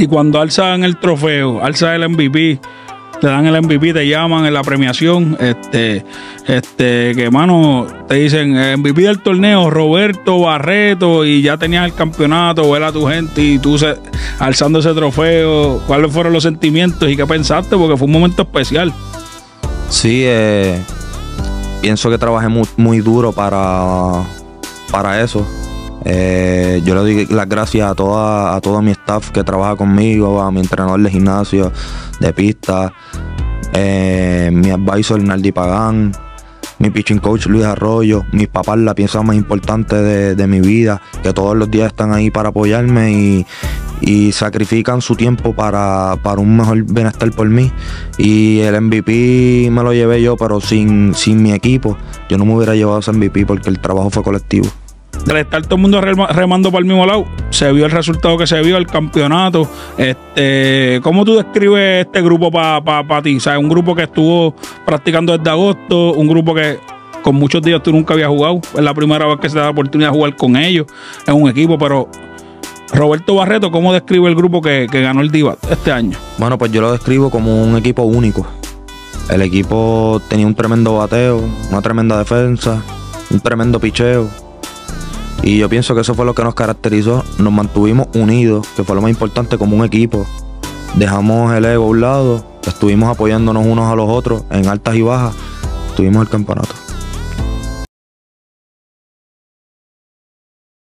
Y cuando alzan el trofeo, alza el MVP, te dan el MVP, te llaman en la premiación, que mano, te dicen MVP del torneo, Roberto Barreto, y ya tenías el campeonato, ver a tu gente y tú alzando ese trofeo, ¿cuáles fueron los sentimientos y qué pensaste? Porque fue un momento especial. Sí, pienso que trabajé muy duro para eso. Yo le doy las gracias a todo mi staff que trabaja conmigo, a mi entrenador de gimnasio, de pista, mi advisor Naldi Pagán, mi pitching coach Luis Arroyo, mis papás, la pieza más importante de mi vida, que todos los días están ahí para apoyarme y sacrifican su tiempo para un mejor bienestar por mí. Y el MVP me lo llevé yo, pero sin mi equipo yo no me hubiera llevado ese MVP porque el trabajo fue colectivo. Al estar todo el mundo remando para el mismo lado, se vio el resultado que se vio, el campeonato. ¿Cómo tú describes este grupo para ti? O sea, un grupo que estuvo practicando desde agosto, un grupo que con muchos días tú nunca habías jugado. Es la primera vez que se da la oportunidad de jugar con ellos en un equipo, pero Roberto Barreto, ¿cómo describe el grupo que ganó el DIVAT este año? Bueno, pues yo lo describo como un equipo único. El equipo tenía un tremendo bateo, una tremenda defensa, un tremendo picheo. Y yo pienso que eso fue lo que nos caracterizó. Nos mantuvimos unidos, que fue lo más importante, como un equipo. Dejamos el ego a un lado, estuvimos apoyándonos unos a los otros en altas y bajas. Tuvimos el campeonato.